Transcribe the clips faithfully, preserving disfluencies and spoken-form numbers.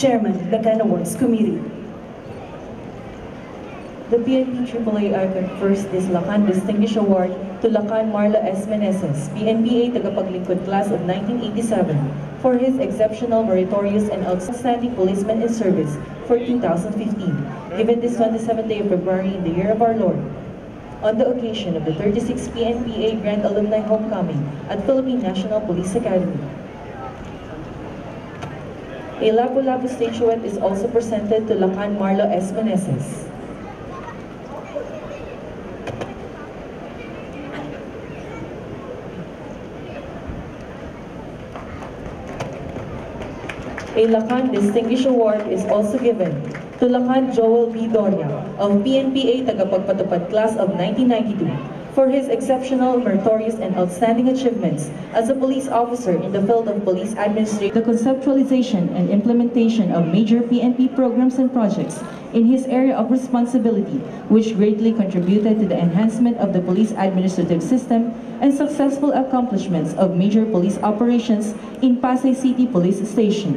Chairman, Lacan Awards Committee. The P N P triple A I confers this Lacan Distinguished Award to Lacan Marlo S. Meneses, P N P A Tagapaglingkod Class of nineteen eighty-seven, for his exceptional, meritorious, and outstanding policeman in service for two thousand fifteen, given this twenty-seventh day of February in the year of our Lord, on the occasion of the thirty-sixth P N P A Grand Alumni Homecoming at Philippine National Police Academy. A Lapu-Lapu statuette is also presented to Lacan Marlo S. Meneses. A Lacan Distinguished Award is also given to Lacan Joel B. Doria of P N P A Tagapagpatupad Class of nineteen ninety-two for his exceptional, meritorious, and outstanding achievements as a police officer in the field of police administration, the conceptualization and implementation of major P N P programs and projects in his area of responsibility, which greatly contributed to the enhancement of the police administrative system and successful accomplishments of major police operations in Pasay City Police Station.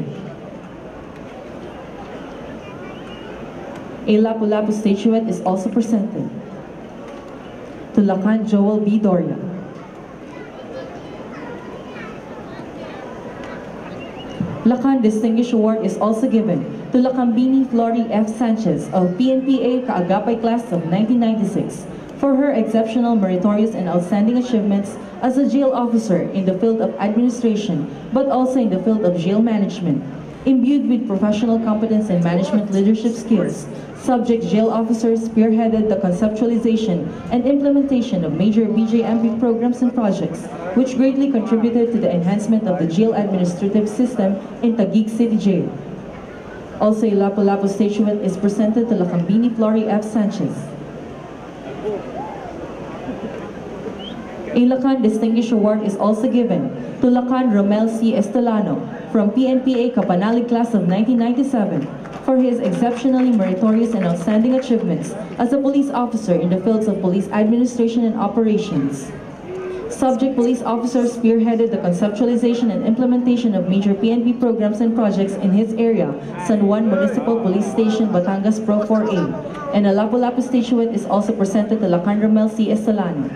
A Lapu-Lapu statuette is also presented to Lacan Joel B. Doria. Lacan Distinguished Award is also given to Lacambini Flory F. Sanchez of P N P A Kaagapay Class of nineteen ninety-six for her exceptional, meritorious, and outstanding achievements as a jail officer in the field of administration, but also in the field of jail management. Imbued with professional competence and management leadership skills, subject jail officers spearheaded the conceptualization and implementation of major B J M P programs and projects, which greatly contributed to the enhancement of the jail administrative system in Taguig City Jail. Also, a Lapu-Lapu statuette is presented to Lacambini Flory F. Sanchez. A Lacan Distinguished Award is also given to Lacan Romel C. Estelano from P N P A Kapanalig Class of nineteen ninety-seven for his exceptionally meritorious and outstanding achievements as a police officer in the fields of police administration and operations. Subject police officers spearheaded the conceptualization and implementation of major P N P programs and projects in his area, San Juan Municipal Police Station, Batangas Pro four A, and a Lapu-Lapu statuette is also presented to Lacan Romel C. Estelano.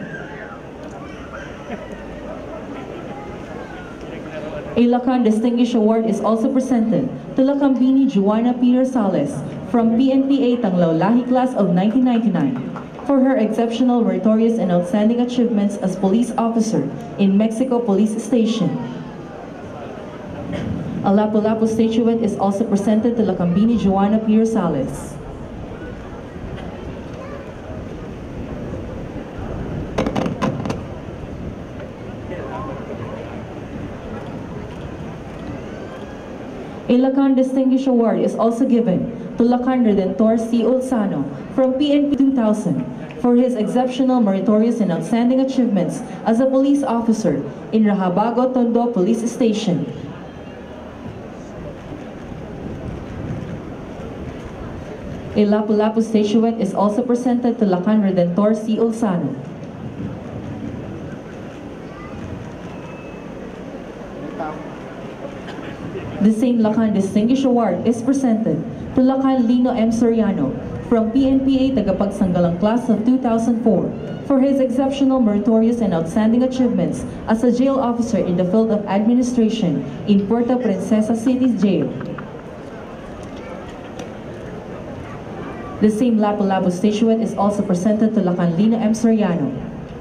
A Lacan Distinguished Award is also presented to Lacambini Juana Peter Sales from P N P A Tanglaw-Lahi Class of nineteen ninety-nine for her exceptional, meritorious, and outstanding achievements as police officer in Mexico Police Station. A Lapu-Lapu statuette is also presented to Lacambini Juana Peter Sales. A Lacan Distinguished Award is also given to Lacan Redentor C. Ulsano from P N P two thousand for his exceptional, meritorious, and outstanding achievements as a police officer in Rahabago, Tondo Police Station. A Lapu-Lapu statuette is also presented to Lacan Redentor C. Ulsano. The same Lacan Distinguished Award is presented to Lacan Lino M. Soriano from P N P A Tagapagsanggalang Class of two thousand four for his exceptional, meritorious, and outstanding achievements as a jail officer in the field of administration in Puerto Princesa City Jail. The same Lapu-Lapu statuette is also presented to Lacan Lino M. Soriano.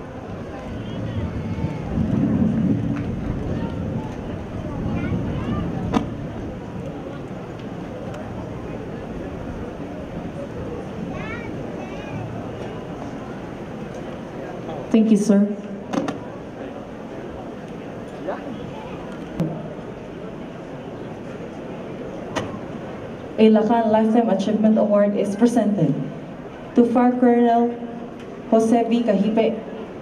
Thank you, sir. A Lacan Lifetime Achievement Award is presented to Fire Colonel Jose V. Cahipe.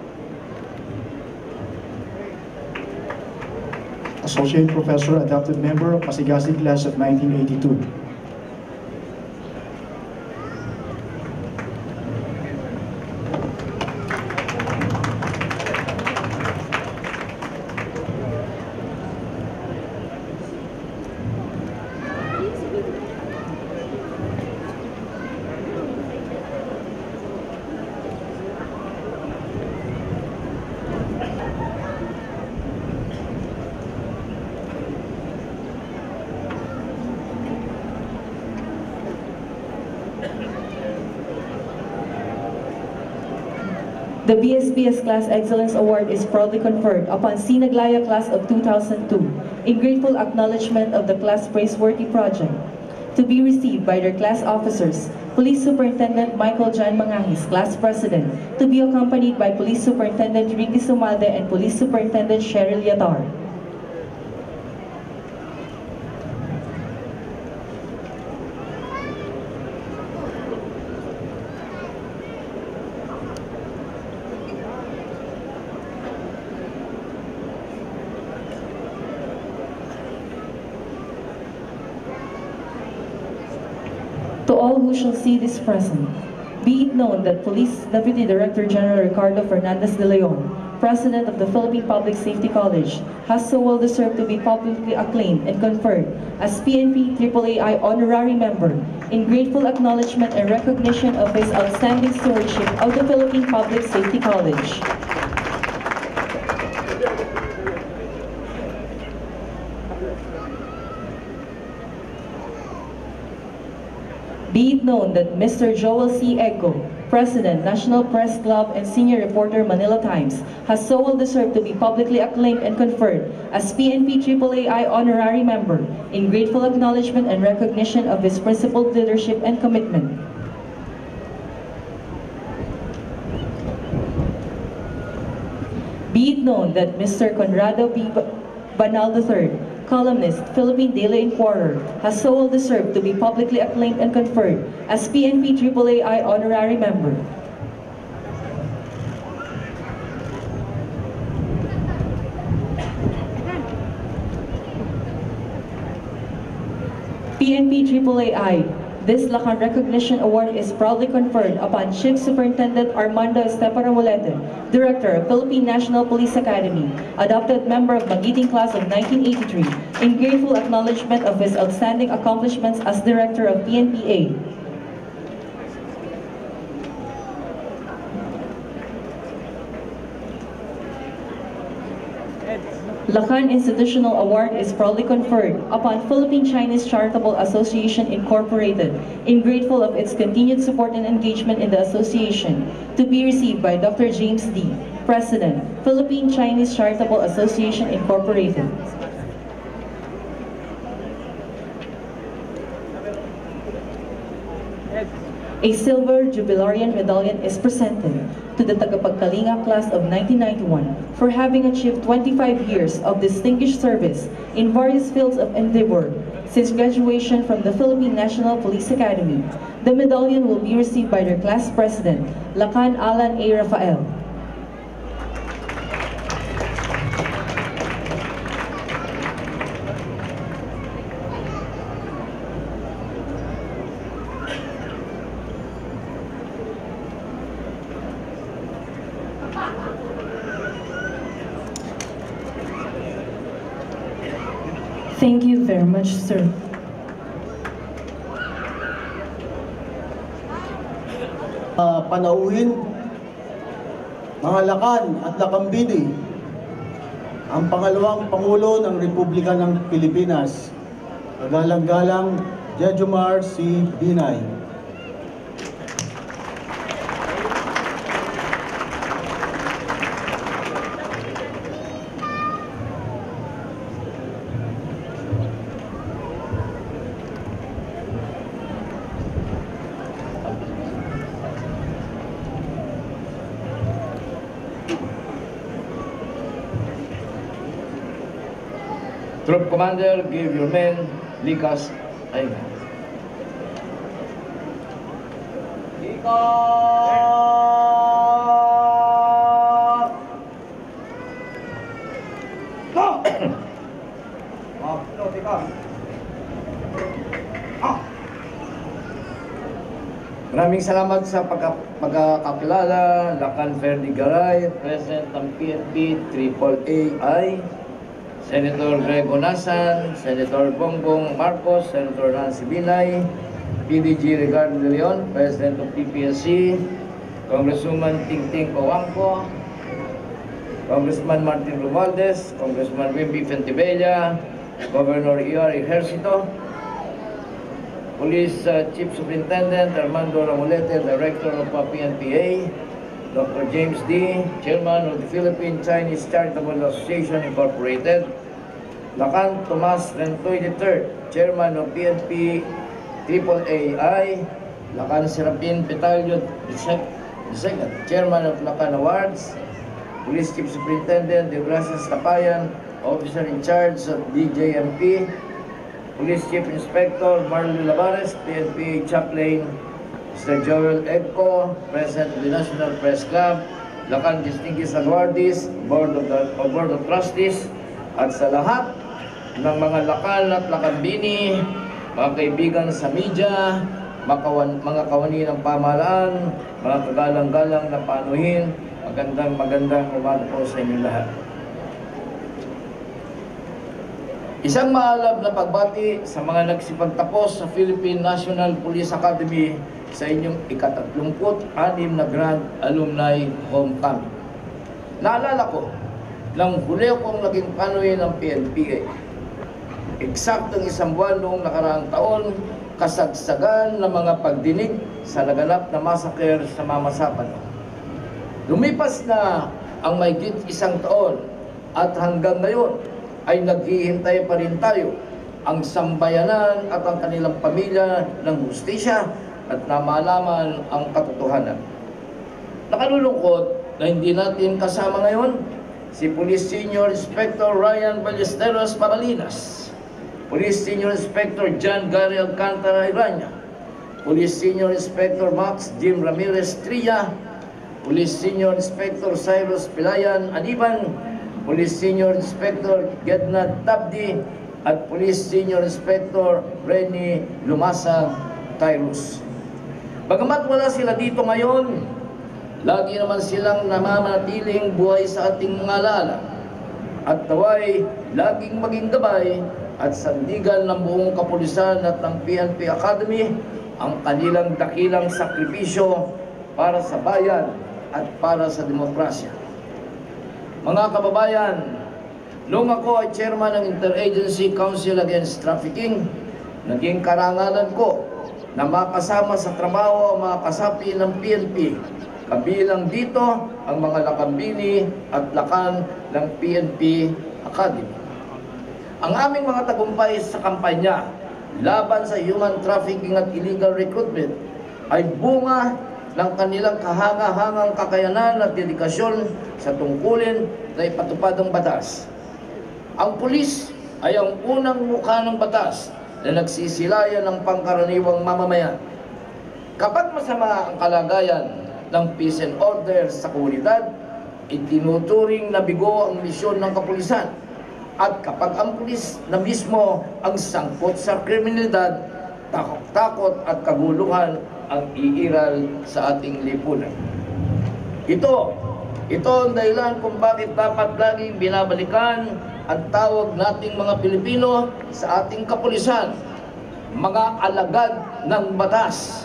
Associate Professor, Adapted Member of Masigasig Class of nineteen eighty-two. The B S P S Class Excellence Award is proudly conferred upon Sinaglaya Class of two thousand two in grateful acknowledgement of the class praiseworthy project, to be received by their class officers, Police Superintendent Michael John Mangahis, Class President, to be accompanied by Police Superintendent Ricky Sumalde and Police Superintendent Cheryl Yatar. To all who shall see this present, be it known that Police Deputy Director General Ricardo Fernandez de Leon, President of the Philippine Public Safety College, has so well deserved to be publicly acclaimed and conferred as P N P triple A I Honorary Member in grateful acknowledgement and recognition of his outstanding stewardship of the Philippine Public Safety College. Be it known that Mister Joel C. Ego, President, National Press Club and Senior Reporter, Manila Times, has so well deserved to be publicly acclaimed and conferred as P N P triple A I Honorary Member in grateful acknowledgement and recognition of his principled leadership and commitment. Be it known that Mister Conrado B. Banal the third, columnist, Philippine Daily Inquirer, has so well deserved to be publicly acclaimed and conferred as P N P triple A I Honorary Member. P N P triple A I, this Lacan Recognition Award is proudly conferred upon Chief Superintendent Armando Estepa Ramulete, Director of Philippine National Police Academy, adopted member of Magiting Class of nineteen eighty-three, in grateful acknowledgement of his outstanding accomplishments as Director of P N P A. Lacan Institutional Award is proudly conferred upon Philippine Chinese Charitable Association Incorporated in grateful of its continued support and engagement in the association, to be received by Doctor James D., President, Philippine Chinese Charitable Association Incorporated. A silver jubilarian medallion is presented to the Tagapagkalinga Class of nineteen ninety-one for having achieved twenty-five years of distinguished service in various fields of endeavor since graduation from the Philippine National Police Academy. The medallion will be received by their class president, Lacan Alan A. Rafael. Thank you very much, sir. Uh, panauhin, mga Lakan at Lakambini, ang pangalawang Pangulo ng Republika ng Pilipinas, kagalang-galang Jejomar C. Binay. Troop Commander, give your men likas ay. Likas! Go! Ah, no, likas. Ah! Maraming salamat sa pagka pagkakakilala, Lacan Ferdi Garay, President ng P N P triple A I, Senator Greg Onasan, Senator Bongbong Marcos, Senator Nancy Binay, P D G Ricardo de Leon, President of P P S C, Congresswoman Tingting Coangco, Congressman Martin Romualdez, Congressman Wimby Fentibella, Governor E R Ejercito, Police uh, Chief Superintendent Armando Ramulete, Director of uh, P N P A, Doctor James D., Chairman of the Philippine Chinese Charitable Association Incorporated. Lakan Tomas Rentoy the third, Chairman of P N P triple A I. Lakan Serapin Petalio the second, Chairman of Lakan Awards. Police Chief Superintendent De Gracias Tapayan, Officer in charge of D J M P. Police Chief Inspector Marlon Lavares, P N P Chaplain. Mister Joel Egco, President of the National Press Club. Lakan Distinguished Awardees, Board of, the, of Board of Trustees. At sa lahat ng mga lakal at lakambini, mga kaibigan sa media, mga, kawan, mga kawani ng pamahalaan, mga kagalang-galang na panuhin, magandang magandang umaga po sa inyo lahat. Isang maalab na pagbati sa mga nagsipagtapos sa Philippine National Police Academy sa inyong ikatatlumput anim na Grand Alumni Homecoming. Naalala ko, nang huli akong naging panuhin ng P N P A. Eksaktong isang buwan noong nakaraang taon, kasagsagan ng mga pagdinig sa naganap na massacre sa Mamasapan. Lumipas na ang mahigit isang taon at hanggang ngayon ay naghihintay pa rin tayo ang sambayanan at ang kanilang pamilya ng hustisya at na malaman ang katotohanan. Nakalulungkot na hindi natin kasama ngayon si Police Senior Inspector Ryan Ballesteros Paralinas, Police Senior Inspector John Gary Alcantara Iranya, Police Senior Inspector Max Jim Ramirez Trilla, Police Senior Inspector Cyrus Pilayan Aniban, Police Senior Inspector Gednad Tabdi, at Police Senior Inspector Rene Lumasa Tyrus. Bagamat wala sila dito ngayon, lagi naman silang namanatiling buhay sa ating mga alaala at naway laging maging gabay at sandigan ng buong kapulisan at ng P N P Academy ang kanilang dakilang sakripisyo para sa bayan at para sa demokrasya. Mga kababayan, noong ako ay chairman ng Interagency Council Against Trafficking, naging karangalan ko na makasama sa trabaho ang mga kasapi ng P N P. Kabilang dito ang mga lakambini at lakan ng P N P Academy. Ang aming mga tagumpay sa kampanya laban sa human trafficking at illegal recruitment ay bunga ng kanilang kahanga-hangang kakayanan at dedikasyon sa tungkulin na ipatupad ang batas. Ang pulis ay ang unang mukha ng batas na nagsisilayan ng pangkaraniwang mamamayan. Kapag masama ang kalagayan ng peace and order sa komunidad, itinuturing na bigo ang misyon ng kapulisan. At kapag ang pulis na mismo ang sangkot sa kriminalidad, takot-takot at kaguluhan ang iiral sa ating lipunan. Ito, ito ang dahilan kung bakit dapat laging binabalikan ang tawag nating mga Pilipino sa ating kapulisan, mga alagad ng batas.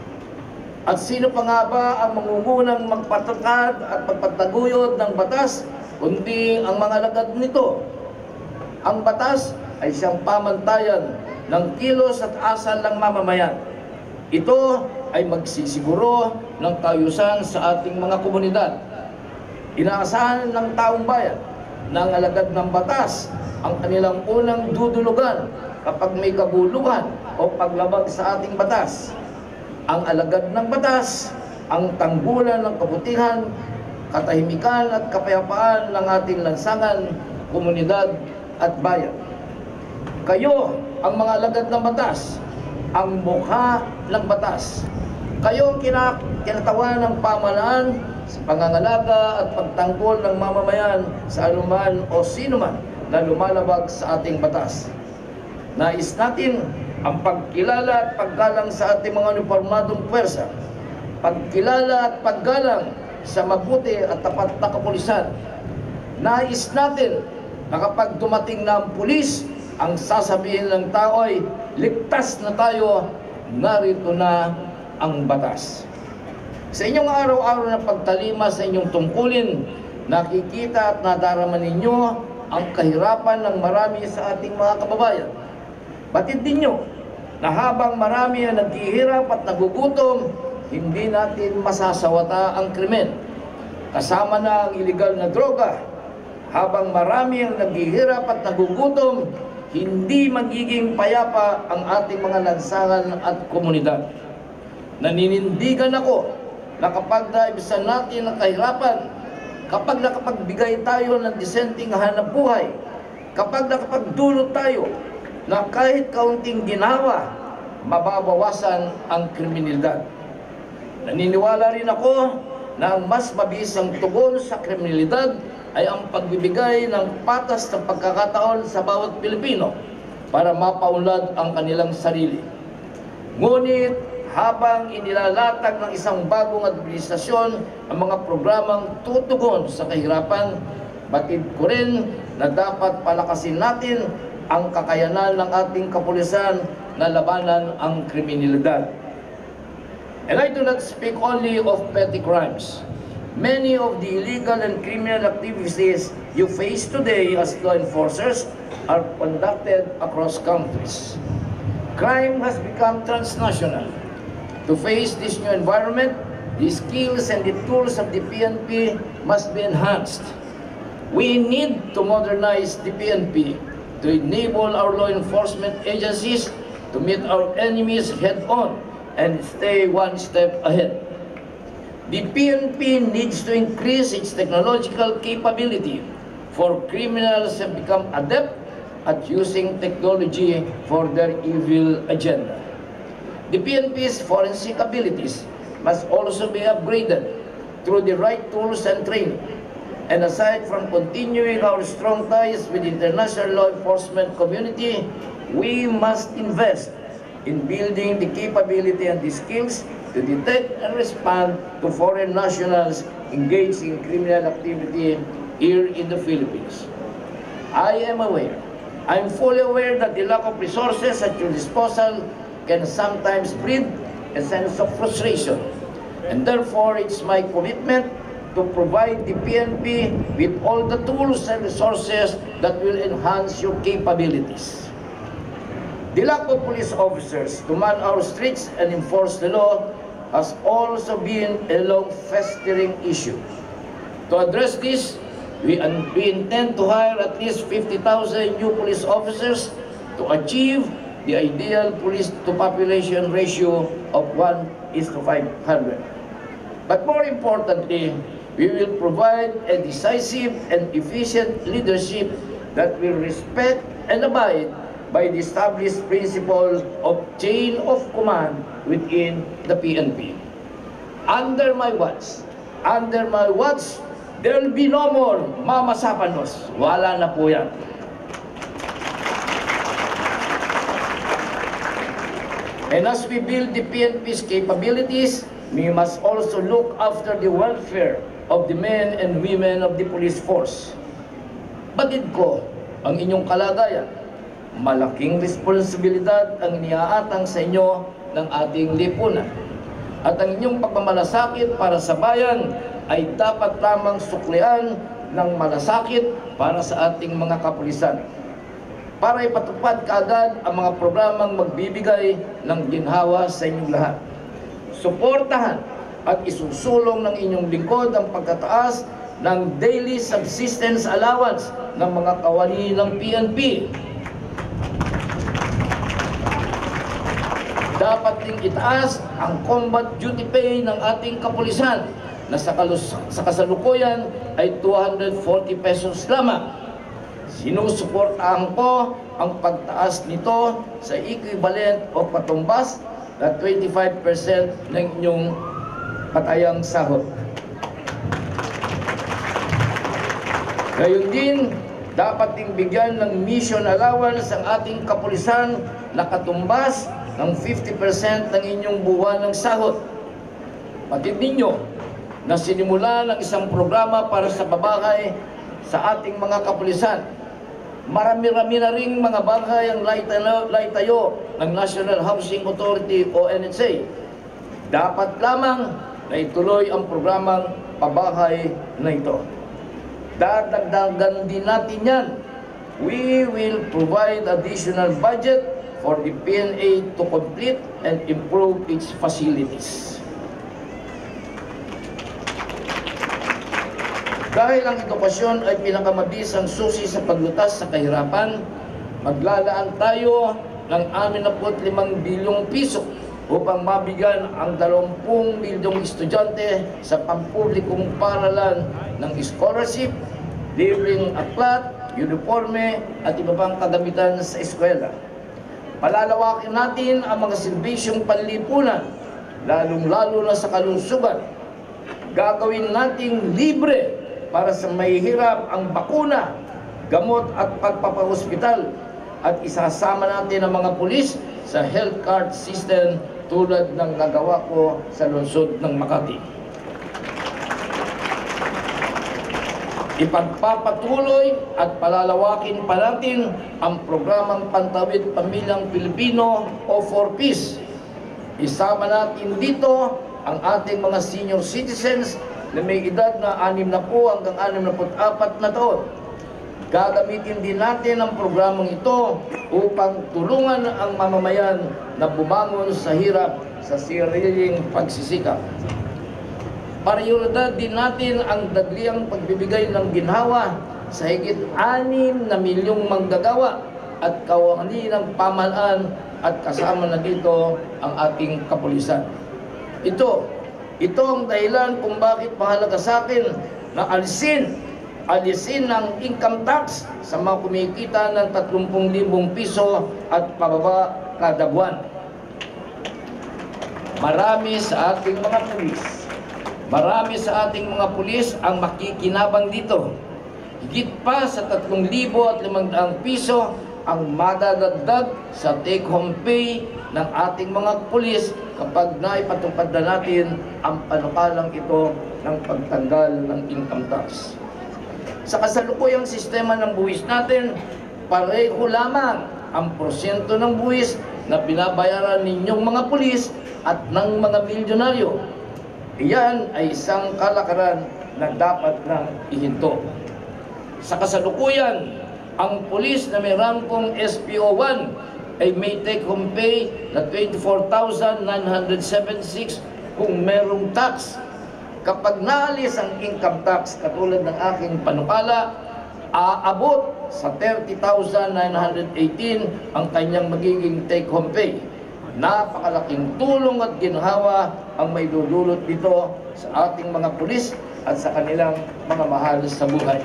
At sino pa nga ba ang mangungunang magpatukad at magpataguyod ng batas, kundi ang mga alagad nito? Ang batas ay siyang pamantayan ng kilos at asal ng mamamayan. Ito ay magsisiguro ng kaayusan sa ating mga komunidad. Inaasahan ng taong bayan ng alagad ng batas ang kanilang unang dudulugan kapag may kaguluhan o paglabag sa ating batas. Ang alagad ng batas, ang tanggulan ng kabutihan, katahimikan at kapayapaan ng ating lansangan, komunidad at bayan. Kayo ang mga alagad ng batas, ang mukha ng batas. Kayo ang kinatawan ng pamahalaan sa pangangalaga at pagtanggol ng mamamayan sa anuman o sinuman na lumalabag sa ating batas. Nais natin ang pagkilala at paggalang sa ating mga uniformadong puwersa, pagkilala at paggalang sa mabuti at tapat na kapulisan. Nais natin na kapag dumating na ang pulis, ang sasabihin ng tao ay, ligtas na tayo, narito na ang batas. Sa inyong araw-araw na pagtalima sa inyong tungkulin, nakikita at nadarama ninyo ang kahirapan ng marami sa ating mga kababayan. Batid ninyo na habang marami ang naghihirap at nagugutom, hindi natin masasawata ang krimen. kasama na ang iligal na droga. Habang marami ang naghihirap at nagugutom, hindi magiging payapa ang ating mga lansangan at komunidad. Naninindigan ako na kapag naibisan natin ang kahirapan, kapag nakapagbigay tayo ng disenteng hanap buhay, kapag nakapagdulot tayo na kahit kaunting ginawa, mababawasan ang kriminalidad. Naniniwala rin ako na ang mas mabisang tugon sa kriminalidad ay ang pagbibigay ng patas ng pagkakataon sa bawat Pilipino para mapaunlad ang kanilang sarili. Ngunit habang inilalatag ng isang bagong administrasyon ang mga programang tutugon sa kahirapan, batid ko rin na dapat palakasin natin ang kakayanan ng ating kapulisan na labanan ang kriminalidad. And I do not speak only of petty crimes. Many of the illegal and criminal activities you face today as law enforcers are conducted across countries. Crime has become transnational. To face this new environment, the skills and the tools of the P N P must be enhanced. We need to modernize the P N P to enable our law enforcement agencies to meet our enemies head-on and stay one step ahead. The P N P needs to increase its technological capability, for criminals have become adept at using technology for their evil agenda. The P N P's forensic abilities must also be upgraded through the right tools and training. And aside from continuing our strong ties with the international law enforcement community, we must invest in building the capability and the skills to detect and respond to foreign nationals engaged in criminal activity here in the Philippines. I am aware, I'm fully aware that the lack of resources at your disposal can sometimes breed a sense of frustration. And therefore, it's my commitment to provide the P N P with all the tools and resources that will enhance your capabilities. The lack of police officers to man our streets and enforce the law has also been a long-festering issue. To address this, we, we intend to hire at least fifty thousand new police officers to achieve the ideal police-to-population ratio of one is to five hundred. But more importantly, we will provide a decisive and efficient leadership that will respect and abide by the established principle of chain of command within the P N P. Under my watch, under my watch, there will be no more Mama Sapanos. Wala na po yan. And as we build the P N P's capabilities, we must also look after the welfare of the men and women of the police force. Batid ko ang inyong kalagayan. Malaking responsibilidad ang iniaatang sa inyo ng ating lipunan. At ang inyong pagmamalasakit para sa bayan ay dapat lamang suklian ng malasakit para sa ating mga kapulisan, para ipatupad kaagad ang mga programang magbibigay ng ginhawa sa inyong lahat. Suportahan at isusulong ng inyong lingkod ang pagtataas ng daily subsistence allowance ng mga kawani ng P N P. Dapat ding itaas ang combat duty pay ng ating kapulisan na sa, kalus sa kasalukuyan ay two hundred forty pesos lamang. Sinusuportahan ko ang pagtaas nito sa equivalent o patumbas na twenty-five percent ng inyong patayang sahod. Gayon din, dapat ding bigyan ng mission allowance ang ating kapulisan na katumbas ng fifty percent ng inyong buwanang sahod. Patid ninyo na sinimula ng isang programa para sa babahay sa ating mga kapulisan. Marami-rami na ring mga bahay ang laitayo ng National Housing Authority o N H A. Dapat lamang na ituloy ang programang pabahay na ito. Dadagdagan din natin yan. We will provide additional budget for the P N A to complete and improve its facilities. Dahil ang edukasyon ay pinakamabisang susi sa paglutas sa kahirapan, maglalaan tayo ng anim na limang bilyong piso upang mabigyan ang dalawampung milyong estudyante sa pampublikong paaralan ng scholarship, libreng aklat, uniforme at iba pang kagamitan sa eskwela. Palalawakin natin ang mga serbisyong panlipunan, lalong-lalo na sa kalusugan. Gagawin nating libre para sa mahihirap ang bakuna, gamot at pagpapahospital, at isasama natin ang mga pulis sa health card system tulad ng nagawa ko sa lungsod ng Makati. Ipagpapatuloy at palalawakin pa natin ang programang Pantawid Pamilyang Pilipino o four Ps. Isama natin dito ang ating mga senior citizens na may edad na anim na po hanggang anim na apat na taon. Gagamitin din natin ang programang ito upang tulungan ang mamamayan na bumangon sa hirap sa sariling pagsisikap. Prioridad din natin ang dagliang pagbibigay ng ginhawa sa higit anim na milyong manggagawa at kawani ng pamahalaan at kasama na dito ang ating kapulisan. Ito, ito ang dahilan kung bakit mahalaga sa akin na alisin, alisin ng income tax sa mga kumikita ng tatlong libong piso at pababa kada buwan. Marami sa ating mga pulis, marami sa ating mga pulis ang makikinabang dito. Higit pa sa tatlong libo at limang daang piso ang madadagdag sa take-home pay ng ating mga pulis kapag naipatupad na natin ang panukalang ito ng pagtanggal ng income tax. Sa kasalukuyang sistema ng buwis natin, pareho lamang ang porsyento ng buwis na binabayaran ninyong mga pulis at ng mga milyonaryo. Iyan ay isang kalakaran na dapat nang ihinto. Sa kasalukuyan, ang pulis na may rangkong S P O one ay may take-home pay na twenty-four thousand nine hundred seventy-six kung merong tax. Kapag naalis ang income tax, katulad ng aking panukala, aabot sa thirty thousand nine hundred eighteen ang kanyang magiging take-home pay. Napakalaking tulong at ginhawa ang may dudulot dito sa ating mga pulis at sa kanilang mga mahal sa buhay.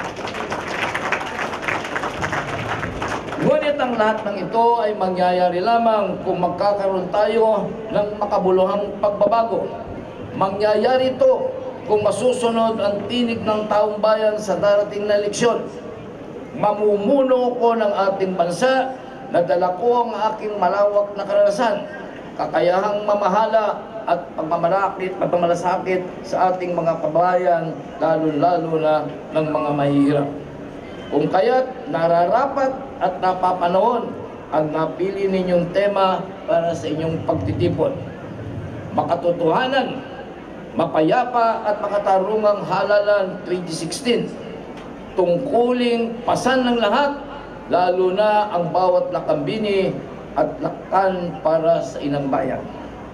Ngunit ang lahat ng ito ay mangyayari lamang kung magkakaroon tayo ng makabuluhang pagbabago. Mangyayari ito kung masusunod ang tinig ng taong bayan sa darating na eleksyon. Mamumuno ko ng ating bansa na dala ko ang aking malawak na karanasan, kakayahang mamahala at pagmamalakit, pagmamalasakit sa ating mga kabayan, lalo-lalo na ng mga mahihirap. Kung kaya't nararapat at napapanahon ang napili ninyong tema para sa inyong pagtitipon. Makatotohanan, mapayapa at makatarungang halalan twenty sixteen. Tungkuling pasan ng lahat, lalo na ang bawat lakambini at lakan para sa inang bayan.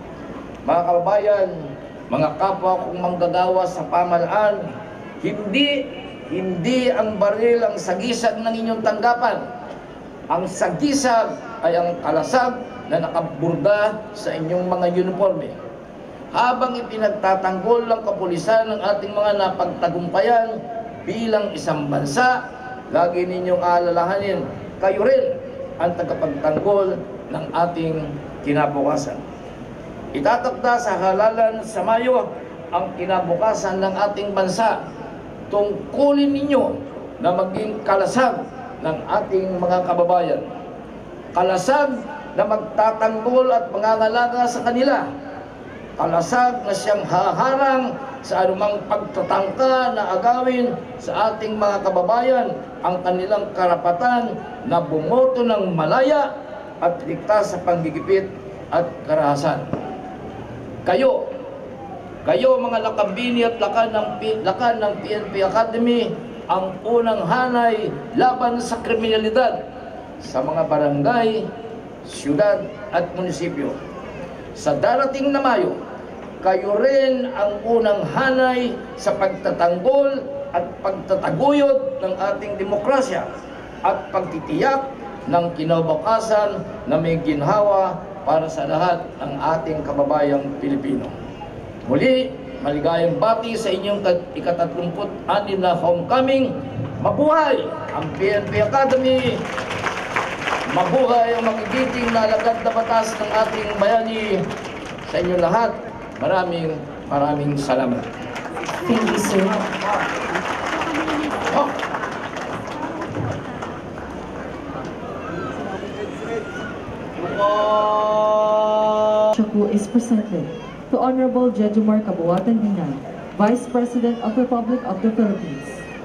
Mga kababayan, mga kapwa kong manggagawa sa pamahalaan, hindi Hindi ang baril ang sagisag ng inyong tanggapan. Ang sagisag ay ang kalasag na nakaburda sa inyong mga uniforme. Habang ipinagtatanggol ng kapulisan ng ating mga napagtagumpayan bilang isang bansa, lagi ninyong alalahanin, kayo rin ang tagapagtanggol ng ating kinabukasan. Itatakda sa halalan sa Mayo ang kinabukasan ng ating bansa. Tungkulin ninyo na maging kalasag ng ating mga kababayan. Kalasag na magtatanggol at mangangalaga sa kanila. Kalasag na siyang haharang sa anumang pagtatangka na agawin sa ating mga kababayan ang kanilang karapatan na bumoto ng malaya at ligtas sa panggigipit at karahasan. Kayo, Kayo mga lakambini at lakan ng, lakan ng P N P Academy ang unang hanay laban sa kriminalidad sa mga barangay, syudad at munisipyo. Sa darating na Mayo, kayo rin ang unang hanay sa pagtatanggol at pagtataguyod ng ating demokrasya at pagtitiyak ng kinabukasan na may ginhawa para sa lahat ng ating kababayang Pilipino. Muli, maligayang bati sa inyong ikatatlumput anim na homecoming. Mabuhay ang P N P Academy! Mabuhay ang magigiting na alagad na batas ng ating bayani! Sa inyo lahat, maraming maraming salamat. Thank you, sir. Oh. Shaku is presented to Honorable Jejomar Cabuatan Binay, Vice President of Republic of the Philippines.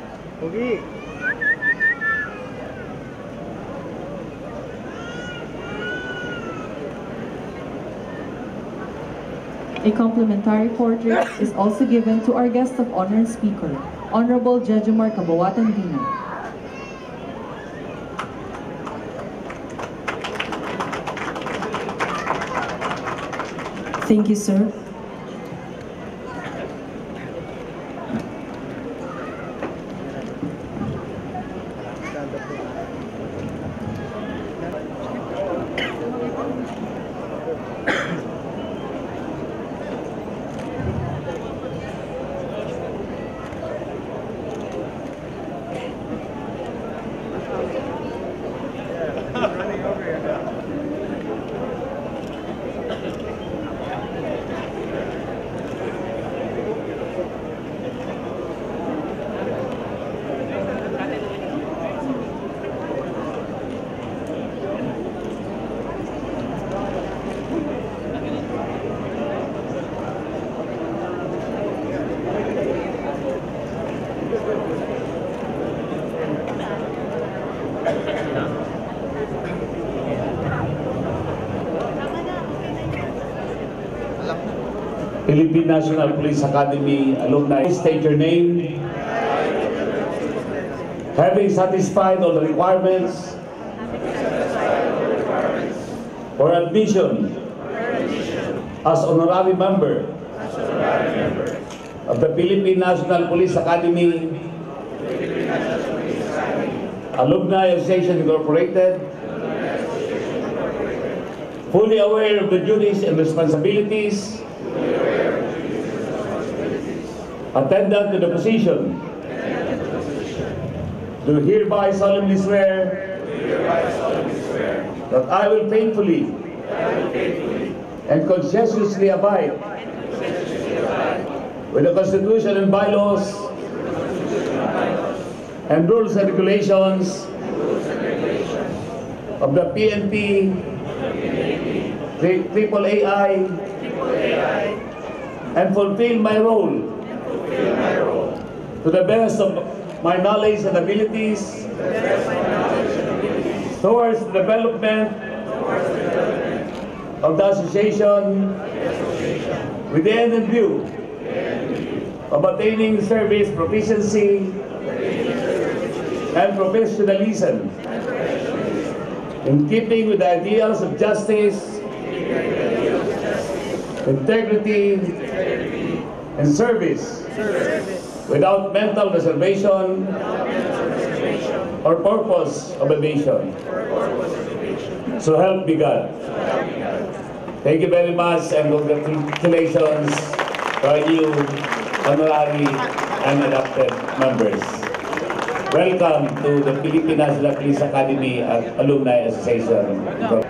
A complimentary portrait is also given to our guest of honor and speaker, Honorable Jejomar Cabuatan Binay. Thank you, sir. Philippine National Police Academy alumni, state your name. Having satisfied all the requirements for admission as honorary member of the Philippine National Police Academy Alumni Association Incorporated, fully aware of the duties and responsibilities attendant to the position, do hereby solemnly swear that I will faithfully and conscientiously abide with the Constitution and bylaws and rules and regulations of the P N P, triple A I, and fulfill my role to the best of my knowledge and abilities towards the development of the association with the end in view of attaining service proficiency and professionalism in keeping with the ideals of justice, integrity, and service without mental reservation or purpose of evasion. So help me God. Thank you very much and congratulations to our new honorary and adopted members. Welcome to the Philippine National Police Academy Alumni Association.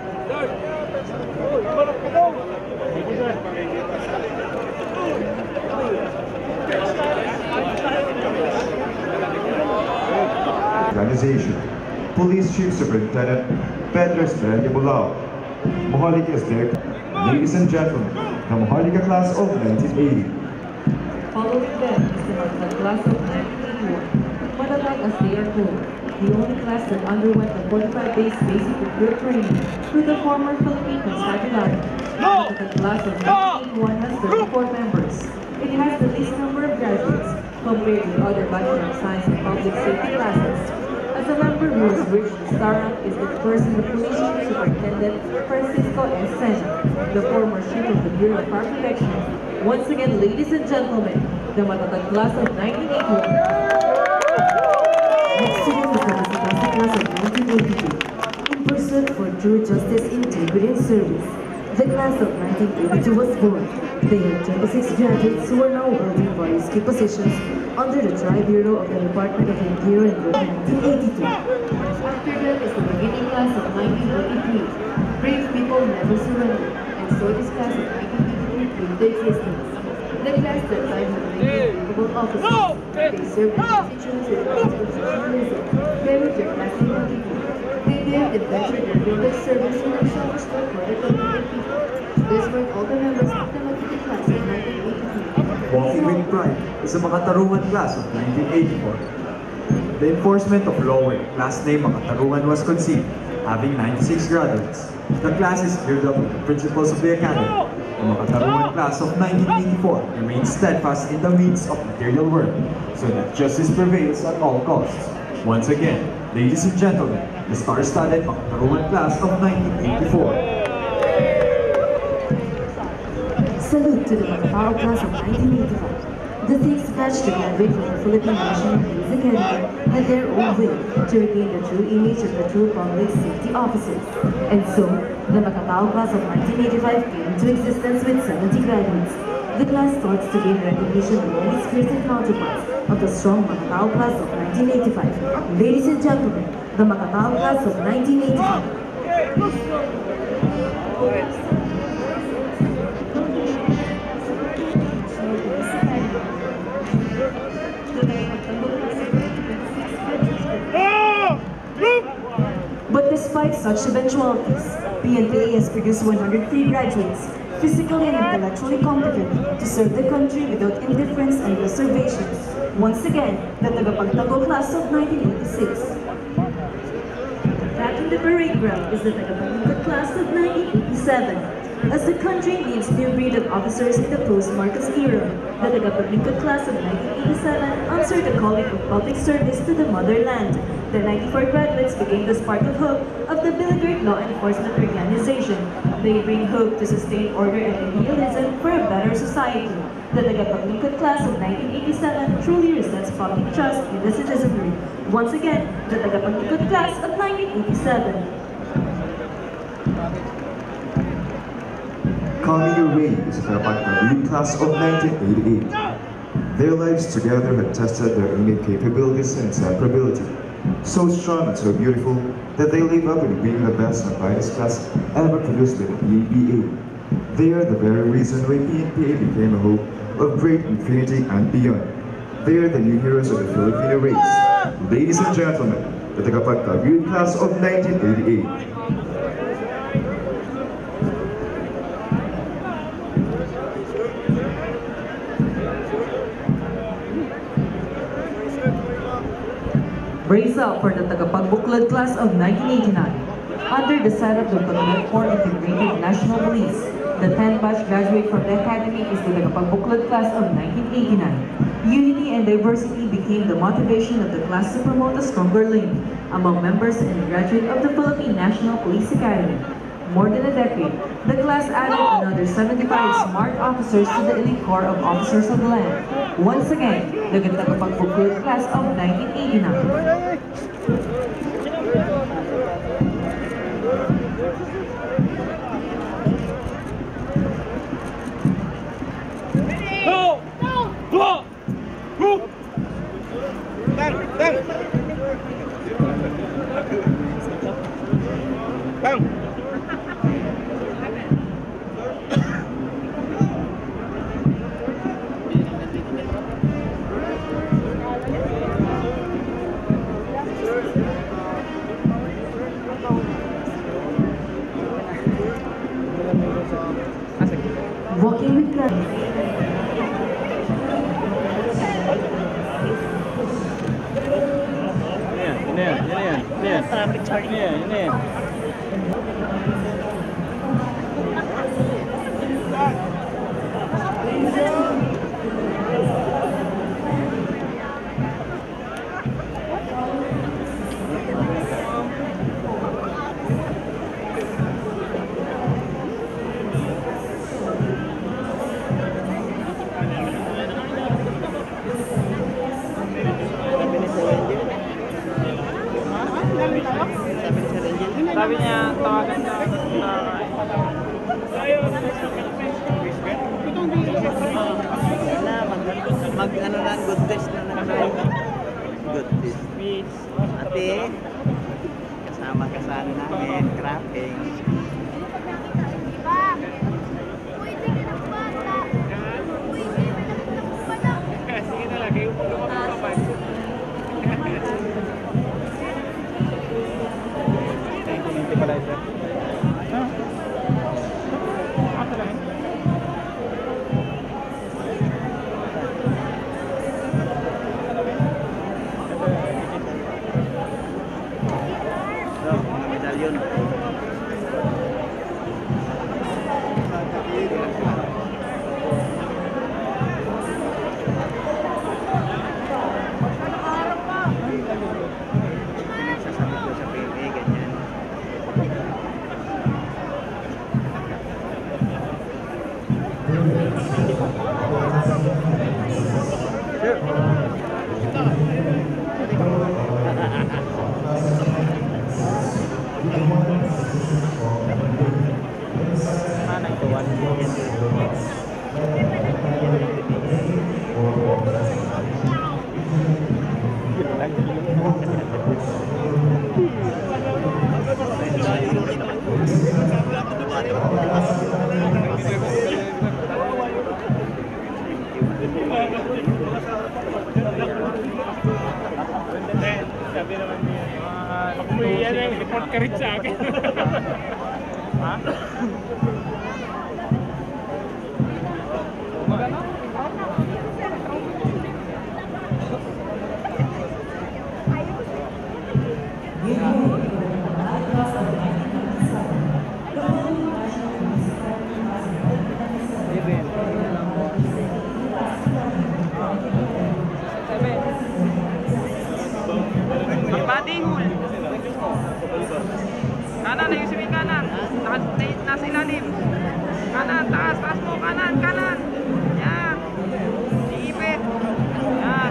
Organization. Police Chief Superintendent Pedro Estrella Bulao. Maharlika is there. Ladies and gentlemen, the Maharlika class of nineteen eighty. Following them is the Maharlika class of nineteen eighty-one. Matatag as they are called, the only class that underwent a forty-five days basic recruit training through the former Philippine Constabulary. The Matatag class of nineteen eighty-one has thirty-four members. It has the least number of graduates compared with other Bachelor of Science and Public Safety classes. As a member who has reached the star rank is the person the Police Superintendent Francisco S. Sen, the former Chief of the Bureau of Fire Protection, Once again, ladies and gentlemen, the Matatag class of nineteen eighty-one. Next student is the Masibasi class of nineteen eighty-two. In pursuit for true justice, integrity, and service, the class of nineteen eighty-two was born. They had twenty-six graduates who are now holding various key positions under the Tri-Bureau of the Department of Interior in nineteen eighty-two. After them is the beginning class of nineteen eighty-three. Brave people never surrender, and so this class of nineteen eighty-three came to existence. The class that time had many capable officers. They served the constituents with lots of professionalism. They were their class in ninety-two. They lived and ventured their public service and have so much work for the Philippine people. This were all the members of the Makati class of nineteen eighty-three. Walking with pride is the Makatarungan class of nineteen eighty-four. The enforcement of law in class name Makatarungan was conceived, having ninety-six graduates. The class is geared up with the principles of the academy. The Makatarungan class of nineteen eighty-four remains steadfast in the means of material work, so that justice prevails at all costs. Once again, ladies and gentlemen, the star-studded Makatarungan class of nineteen eighty-four. Salute to the Macapao class of nineteen eighty-five. The sixth batch to graduate from the Philippine National Police Academy had their own way to regain the true image of the true public safety officers. And so, the Macapao class of nineteen eighty-five came into existence with seventy graduates. The class starts to gain recognition among its peers and counterparts of the strong Macapao class of nineteen eighty-five. Ladies and gentlemen, the Macapao class of nineteen eighty-five. But despite such eventualities, P N P A has produced one hundred three graduates, physically and intellectually competent to serve the country without indifference and reservations. Once again, the Tagapagtanggol class of nineteen eighty-six. Back in the parade ground is the Tagapagtanggol class of nineteen eighty-seven. As the country needs new breed of officers in the post-Marcos era, the Tagapagtanggol class of nineteen eighty-seven answered the calling of public service to the motherland. The ninety-four graduates became the spark of hope of the Beleguered Law Enforcement Organization. They bring hope to sustain order and idealism for a better society. The Tagapagtanggol class of nineteen eighty-seven truly resets public trust in the citizenry. Once again, the Tagapagtanggol class of nineteen eighty-seven. Coming your way is the Tagapagtanggol class of nineteen eighty-eight. Their lives together had tested their innate capabilities and inseparability. So strong and so beautiful that they live up in being the best and finest class ever produced by the P N P A. They are the very reason why P N P A became a hope of great infinity and beyond. They are the new heroes of the Filipino race. Ladies and gentlemen, the Tagapagtanggol class of nineteen eighty-eight. Brace up for the Tagapagbuklod class of nineteen eighty-nine. Under the setup of the Four Integrated National Police, the tenth batch graduate from the academy is the Tagapagbuklod class of nineteen eighty-nine. Unity and diversity became the motivation of the class to promote a stronger link among members and graduates of the Philippine National Police Academy. More than a decade, the class added another seventy-five smart officers to the elite corps of officers of the land. Once again, the Tagapagbuklod class of nineteen eighty-nine. Walking with graduates. Yan, yan, yan, yan. Yan, yan, yan. Good test na naman. Good test. Ate, kasama ka sa ano namin, crafting. Sige na lagi, upo ka mapapapay. Hindi pala ito. Ha? Ata lang. So, mga medalyon. Sasabi ko sa P M A, ganyan. Mana itu wan? Sabi naman niya, ako mo yan eh, report ka rin sa akin. Ha? Magano? Badingul. Kanan, ayusin mo yung kanan. Naka, na, nasa ilalim. Kanan, taas, taas mo. Kanan, kanan. Yan. Iipit. Yan.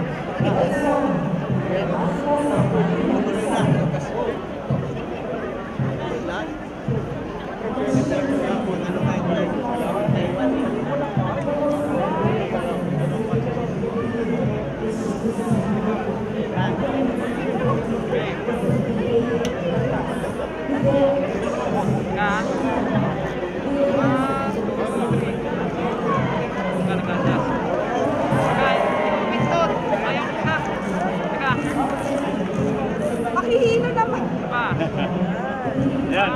Kan? Pakihilo naman. Pa. Yan.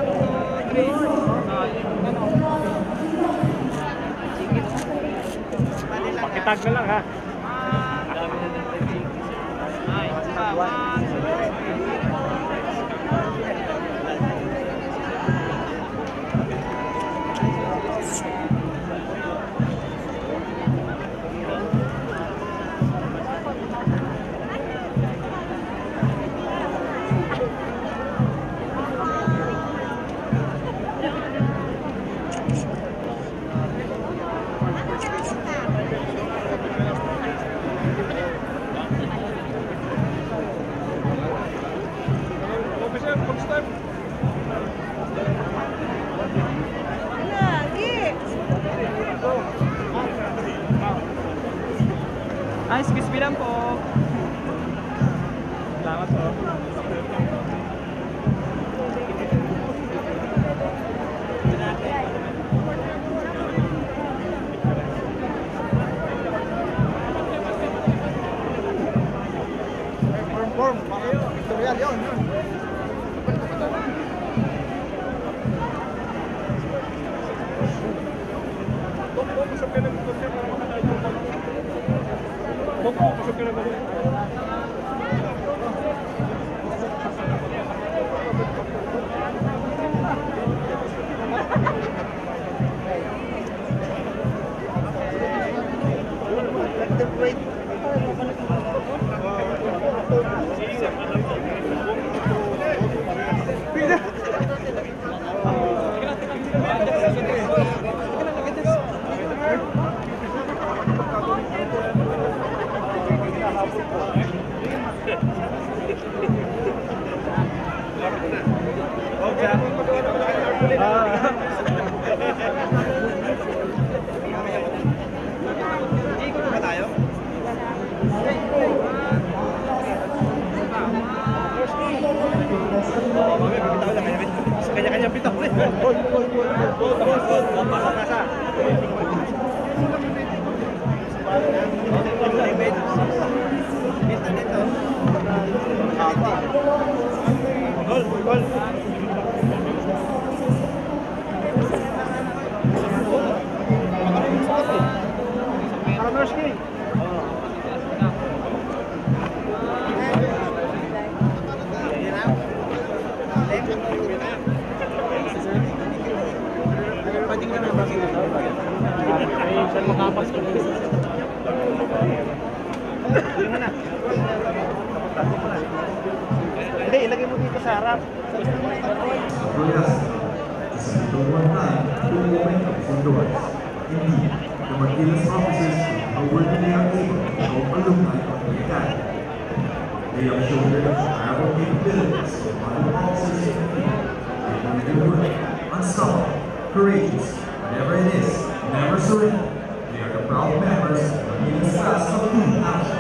Pakitag na lang ha. Ay, pa. Ay, excuse me lang po. Salamat po. Form, form. Victorial yun. Thank you. Kanya-kanya bitaw rin. Hold, hold, hold, hold, hold, hold, hold, pasa, pasa. Dito, dito. Gol, gol. Karamerski. Hindi, ilagay mo dito sa harap. One time, two women from doors. Indeed, the Magilas officers are working they are able to help alumni of the academy. They have shown their incredible capabilities on the officers of the field. They do their work, unstoppable, courageous, whatever it is, never surrender. They are the proud members of the Magilas class of two action.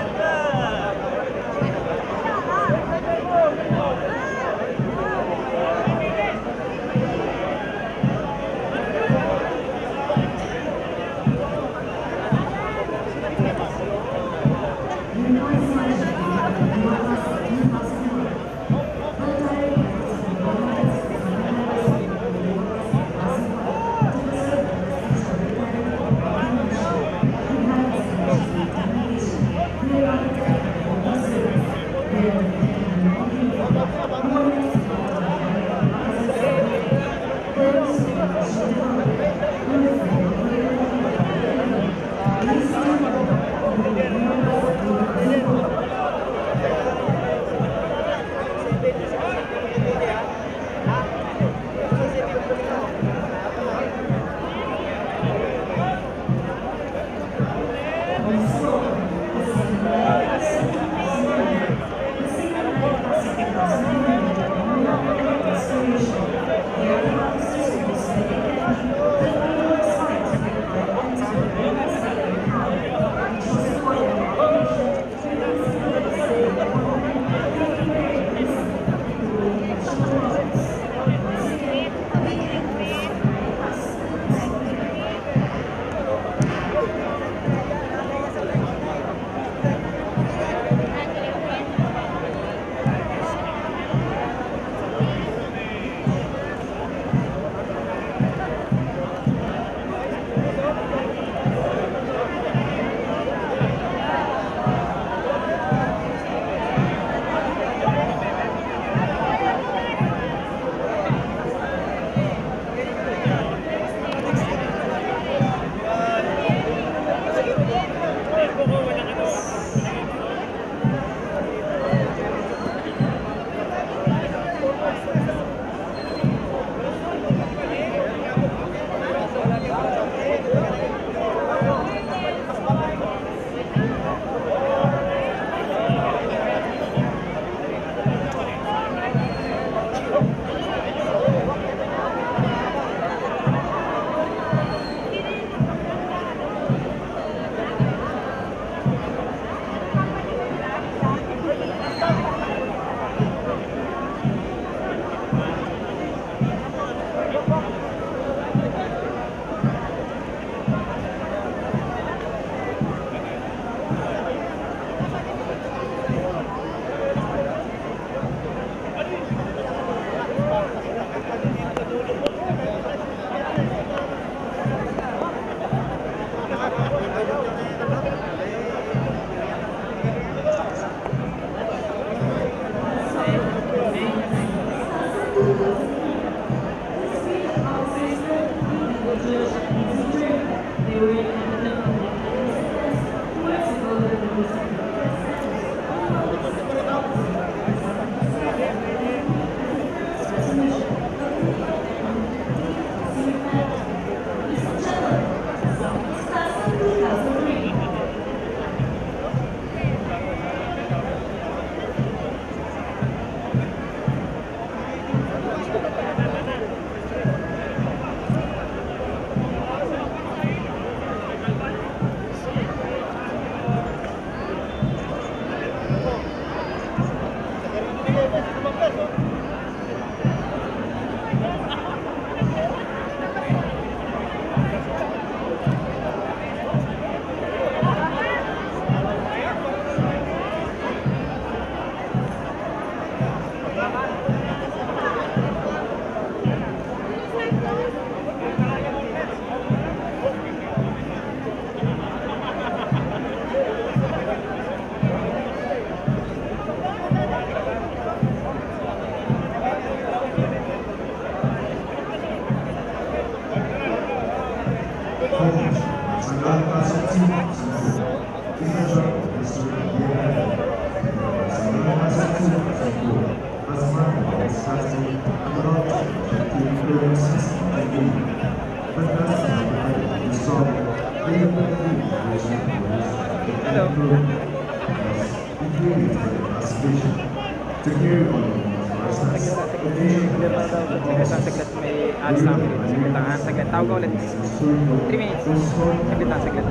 To hear on first class, Saglit lang, saglit. May alis na kami dito. Saglit lang ha. Saglit. Tawag ka ulit. three minutes. Saglit lang, saglit.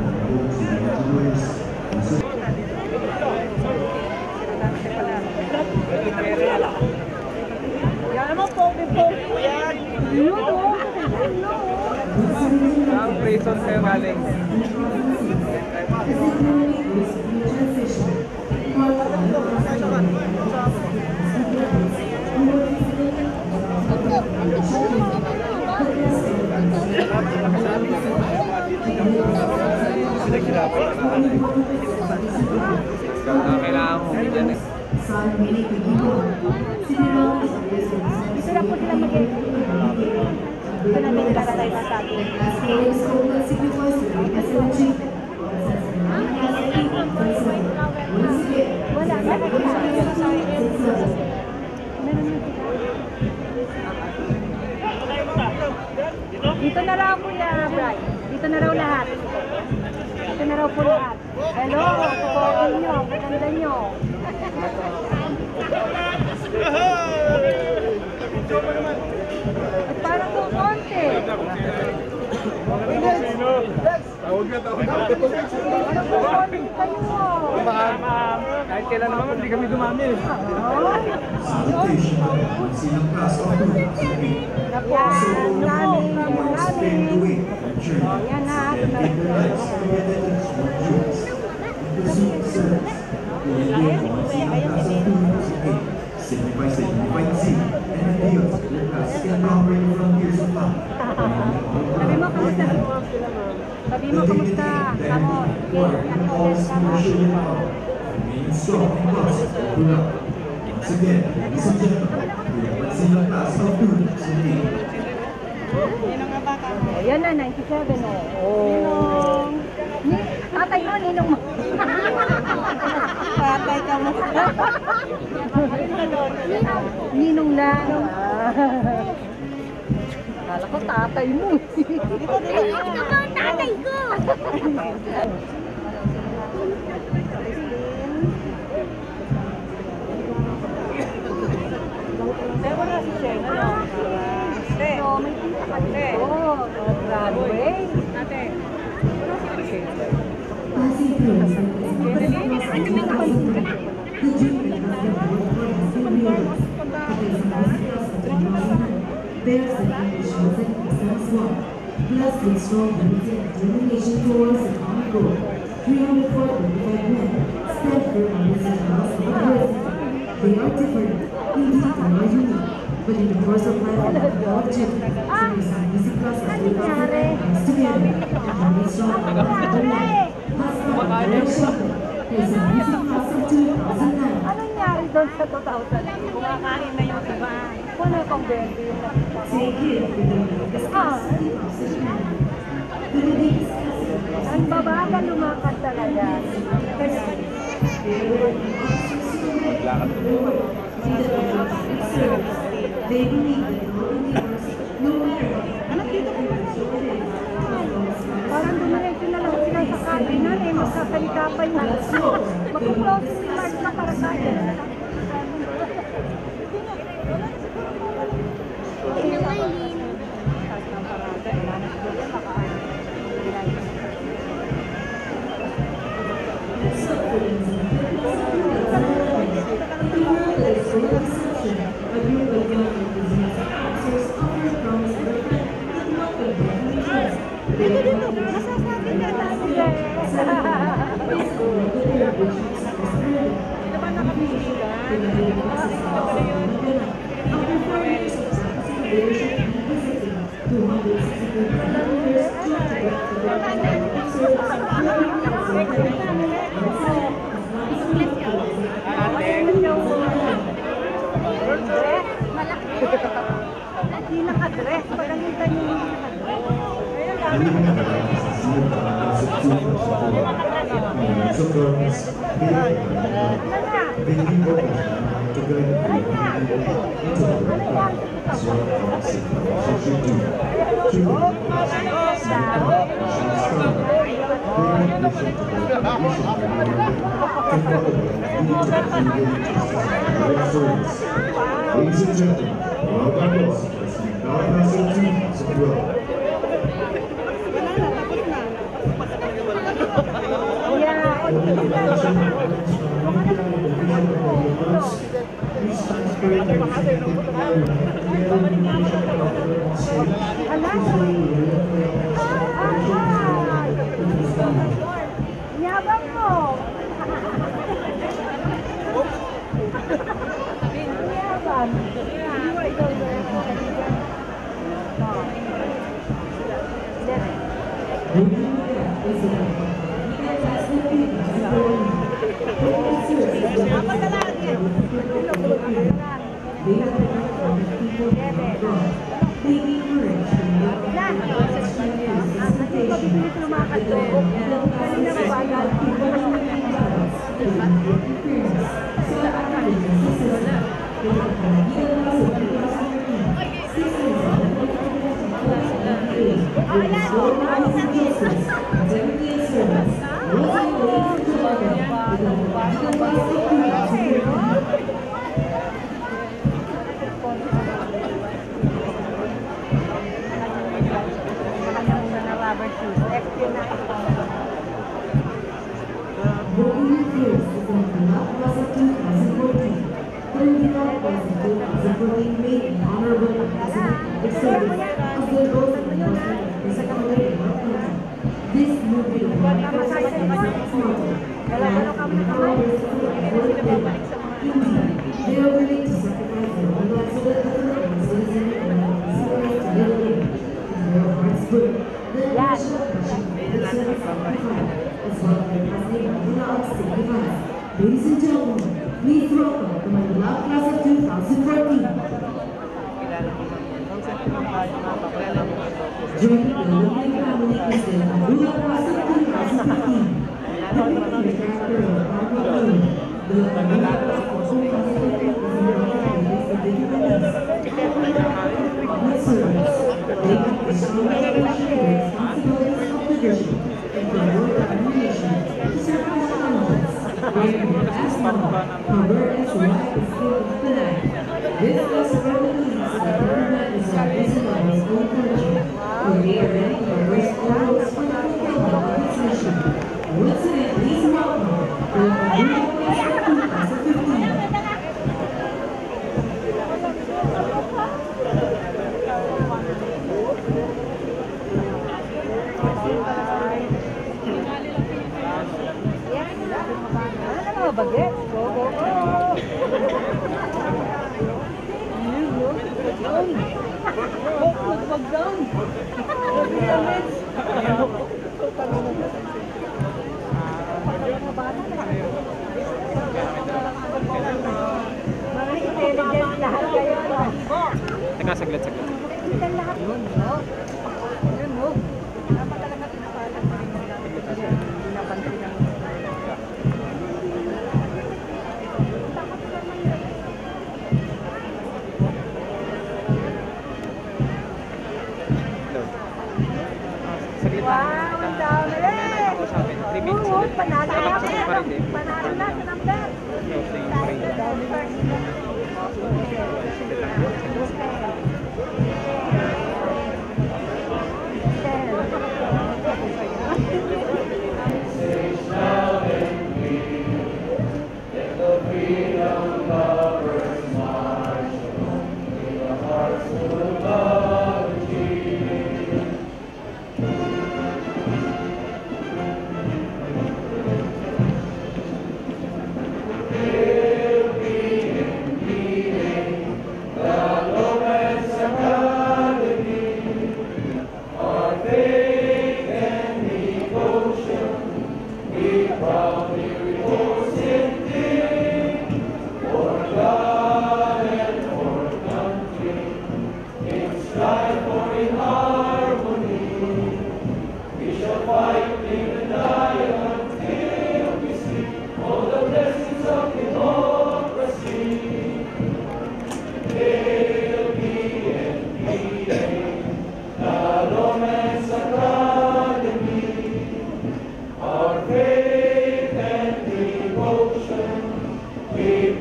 Yan naman, pogi-pogi yan. Yun, oh. Ang prison kayo galing. Ah, kailangan mo dyan eh. Dito lang po sila mag-edit. Dito natin nilalagay na sa atin. Wala, meron na. Dito na raw po ya, Bri. Dito na raw lahat. Dito na raw po lahat. Hello, pogi nyo, maganda nyo. At parang po konti. Tawag na, tawag na. Parang po konti kayo. Ma'am, kahit kailan naman, hindi kami dumami. Salutation of Silang Class of two thousand eight. Yan, namin, yan Explain the namin. way and journey. Yan na, And give their lives together to small joys. In pursuit of service, the idea of Silang Class of two thousand eight, signify signified zeal and ideals their class can operate from years of life. Sabi mo, kamusta? Sabi mo, kamusta? Kamo, All spiritual and power, remain strong and positive throughout. Once again, ladies and gentlemen, we have Silang Class of two thousand eight. Yan na, ninety-seven oh. Ninong. Ni tatay mo, ninong mo. Tatay ka mo. Ninong lang. Kala ko tatay mo. Ito naman tatay ko. Wala si Cheng, ano? No, may tita ka dito. Oh, graduate. Ate. Passing through the celebrations of two thousand eight, the dream that has been born for has been realized. Because in this class of two thousand nine, there's the ambitions and excellence one, plus with strong unity and determination towards a common goal. three hundred twenty-five men stand firm on this house of adversity. They are different, indeed they are unique, but in the course of life and of God duty, so we sign this class of two thousand nine comes together and have a strong life. There's a music class of two thousand nine. Anong nangyari doon sa two thousand? Kumakain na yung iba. Puno kong baby yung nakita ko. Take it with the latest class of two thousand nine. The latest class of two thousand nine. Ang babaga lumakad talaga. They believe that in all believers, no matter what. Anak dito ko pa. Parang dumiretso na lang sila sa kabinan eh. Magkasalita pa yun. Mag-closing remarks na para sa akin. Hindi nakadress. Pagalitan niyo yung nakadress. Knights of Darkness, they leave open to guide the into the right path, as one fox and fox should do. Two, They have vision to guide the vision of the can follow them lead to the freedom to right service. Ladies and gentlemen, round of applause for Saint Valentine's two thousand twelve. Yabang mo! Yabang! Ladies and gentlemen, please welcome the Manila Class of two thousand fourteen. Joining the lovely family is the Manila Class of two thousand fifteen. Depicting the character of Marco Polo, the Manila Class of two thousand fifteen is in the Good service, they have the strong dedication and responsibilities of the journey and the work of the nation to serve our families. Wearing the last number, cover and survive the skill of the land. This was represents the government is represented by its own country, where they are ready to embrace all roads for the fulfillment of its mission. Once again, please welcome the Manila Class of twenty fifteen. Bagay. Go, go, go. Wag down. Mga intelligent lahat kayo. Teka, saglit, saglit. Intelligent lahat. Yun, no? Yun, no? Dapat talaga pinapalan. Pinapansin ang wow, ang dami! Oo, panalo na! Panalo na sa number!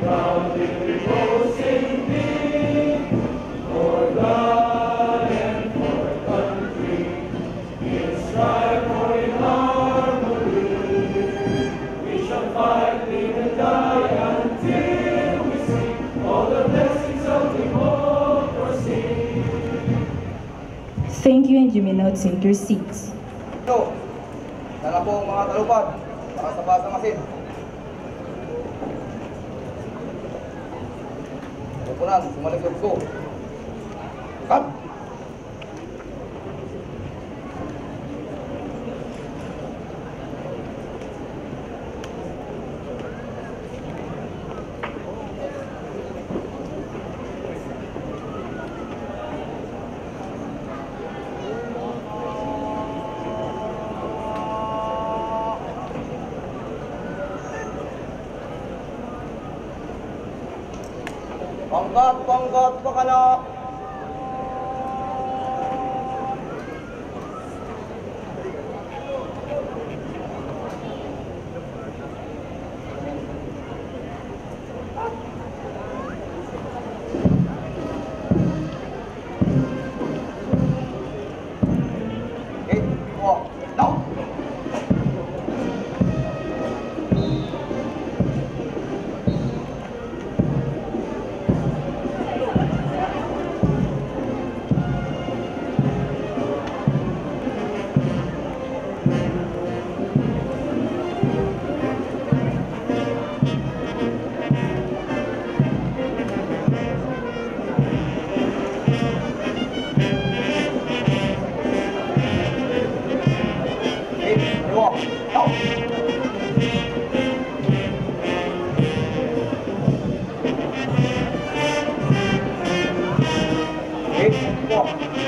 Thank you, and you may now take your seats. So, dala po ang mga talupad para sa basang asin. Pupunan, sumalikod ko. Cut! Pangkat, pangkat, pakanak! Okay, walk, now! Walk. Out. Okay, walk.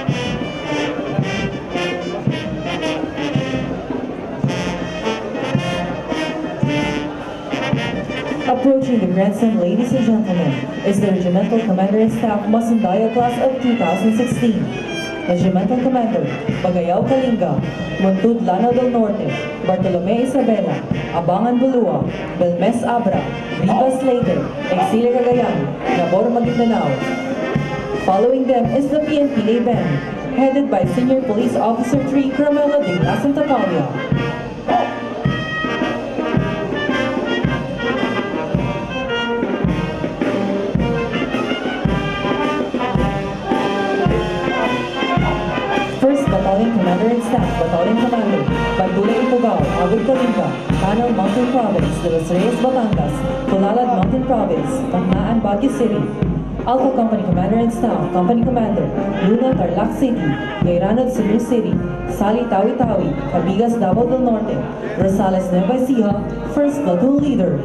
Approaching the grandstand, ladies and gentlemen, is the Regimental Commander and Staff Masandaya Class of two thousand sixteen. Regimental Commander, Bagayao Kalinga, Montud Lanao del Norte, Bartolome Isabela, Abangan Bulua, Belmes Abra, Rivas Leyte, Exilia Cagayan, Nabor Maguindanao. Following them is the P N P A Band, headed by Senior Police Officer three Carmela de la Santa Paula. Battalion Commander and Staff, Battalion Commander, Bandula Ifugao, Agud Kalinga, Canal Mountain Province, De Los Reyes, Batangas, Pulalad Mountain Province, Tacnaan, Baguio City. Alpha Company Commander and Staff, Company Commander, Luna, Tarlac City, Gayranod, Cebu City, Sali, Tawi-Tawi, Cabigas, Davao del Norte, Rosales, Nueva Ecija, First Platoon Leader.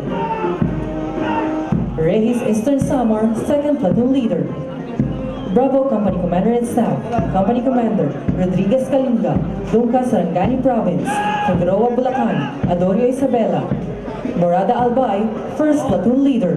Regis, Eastern Samar, Second Platoon Leader. Bravo Company Commander and Staff, Company Commander, Rodriguez Kalinga, Dunca, Sarangani Province, Figueroa, Bulacan, Adorio Isabela. Morada Albay, First Platoon Leader.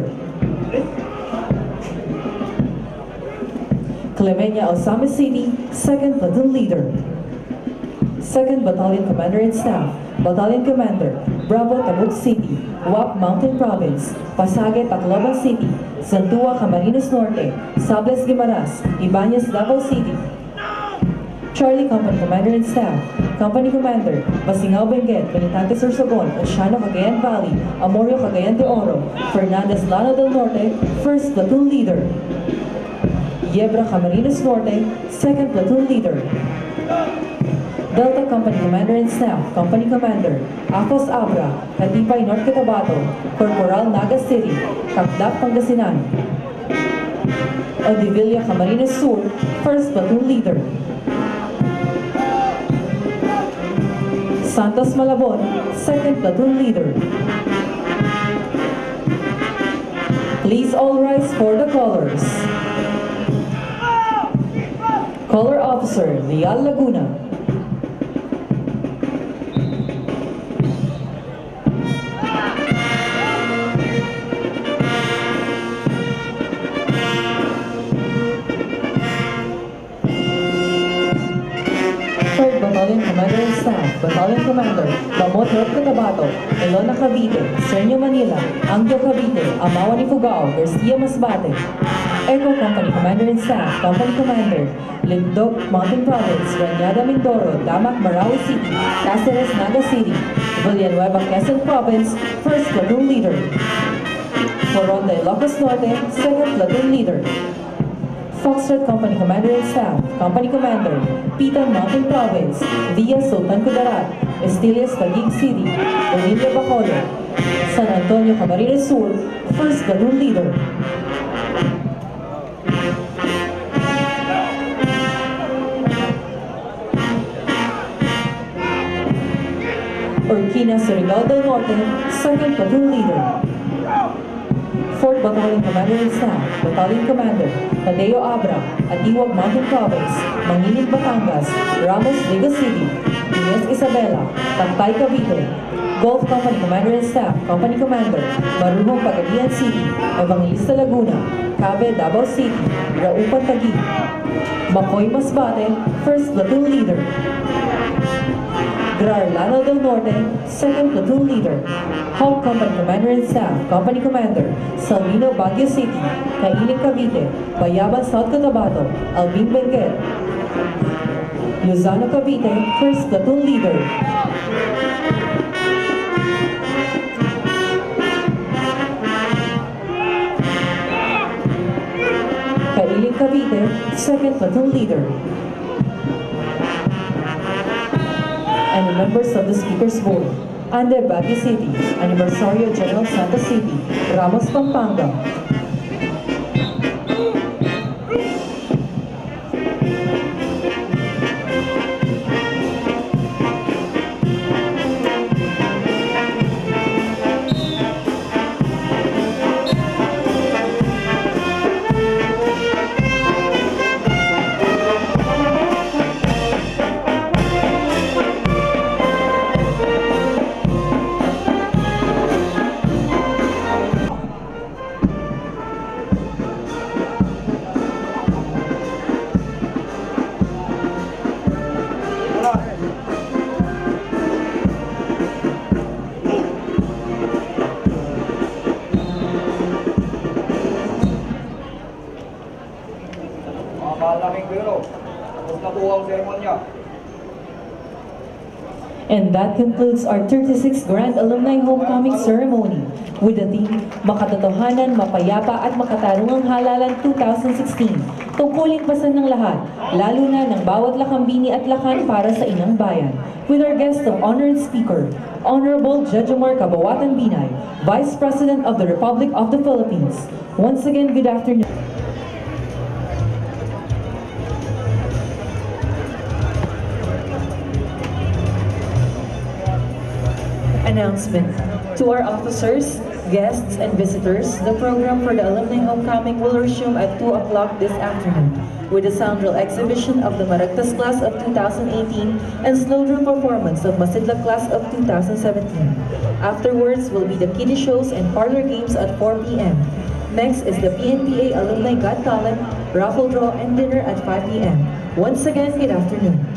Clemenia, Alzame City, Second Platoon Leader. Second Battalion Commander and Staff, Battalion Commander, Bravo, Tabuk City, Wap Mountain Province, Pasage, Tacloban City, Santua, Camarines Norte, Sables, Guimaras, Ibanez, Davao City. Charlie Company Commander and Staff, Company Commander, Basingao, Benguet, Benitante, Sorsogon, Oceano, Cagayan Valley, Amorio, Cagayan de Oro, Fernandez, Lanao del Norte, First Platoon Leader. Yebra, Camarines Norte, Second Platoon Leader. Delta Company Commander and Staff, Company Commander, Afos Abra, Katipay, North Cotabato, Corporal, Naga City, Kakdak, Pangasinan. Odivilla, Camarines Sur, First Platoon Leader. Santos Malabon, Second Platoon Leader. Please all rise for the colors. Color Officer, Leal Laguna. Third Battalion Commander and Staff, Battalion Commander, Bamot Road Cotabato, Elona Cavite, Sergio Manila, Angio Cavite, Amawan Ifugao, Garcia Masbate. Echo Company Commander and Staff, Company Commander, Lindog Mountain Province, Ranyada Mindoro, Damak Marawi City, Cáceres Naga City, Villanueva Quezon Province, First Platoon Leader. For Ronda Ilocos Norte, Second Platoon Leader. Foxtrot Company Commander and Staff, Company Commander, Pitan Mountain Province, Villa Sultan Kudarat, Estillas Taguig City, Bonilla Bacolod, San Antonio Camarines Sur, First Platoon Leader. Urquina Surigao del Norte, Second Platoon Leader. fourth Battalion Commander and Staff, Battalion Commander, Tadeo Abra, Atiwag Mountain Province, Mangilid Batangas, Ramos Vega City, Ines Isabela, Tactay Cavite. Golf Company Commander and Staff, Company Commander, Marunong Pagadian City, Evangelista Laguna, Cabe Davao City, Raupan Taguig. Macoy Masbate, First Platoon Leader. Grarlano del Norte, Second Platoon Leader. Hawk Company Commander and Staff, Company Commander, Salmino Baguio City, Kailing Cavite, Bayaban South Cotabato, Albin Benguet. Luzano Cavite, First Platoon Leader. Kailing Cavite, Second Platoon Leader. And the members of the Speaker's Board, Ande Baguio City, Aniversario General Santa City, Ramos Pampanga. And that concludes our thirty-sixth Grand Alumni Homecoming Ceremony with the theme, Makatotohanan, Mapayapa at Makatarungang Halalan two thousand sixteen. Tungkulin pasan ng lahat, lalo na ng bawat lakambini at lakan para sa inang bayan. With our guest of honor and speaker, Honorable Jejomar Cabawatan Binay, Vice President of the Republic of the Philippines. Once again, good afternoon. Announcement. To our officers, guests, and visitors, the program for the Alumni Homecoming will resume at two o'clock this afternoon with a sound drill exhibition of the Maragtas class of two thousand eighteen and slow drill performance of Masidla class of two thousand seventeen. Afterwards will be the kiddie shows and parlor games at four p m Next is the P N P A Alumni Got Talent, raffle draw, and dinner at five p m Once again, good afternoon.